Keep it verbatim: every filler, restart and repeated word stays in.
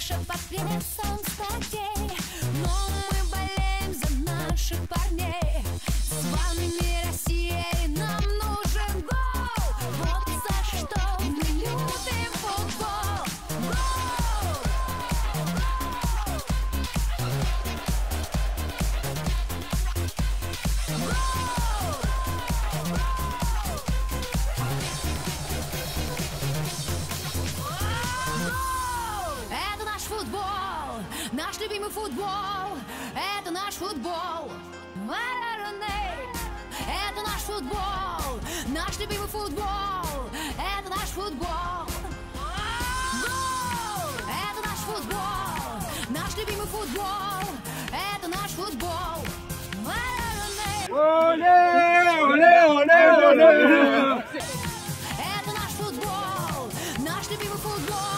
наша подпрямит солнцетей, но мы болеем за наших парней. С вами Россия, и нам нужен гол. Вот за что мы любим футбол. Гол! Это наш футбол, наш любимый футбол. Это наш футбол. Это наш футбол, наш любимый футбол. Это наш футбол. Гол! Это наш футбол, наш любимый футбол. Это наш футбол. Оле, оле, оле, оле. Это наш футбол, наш любимый футбол.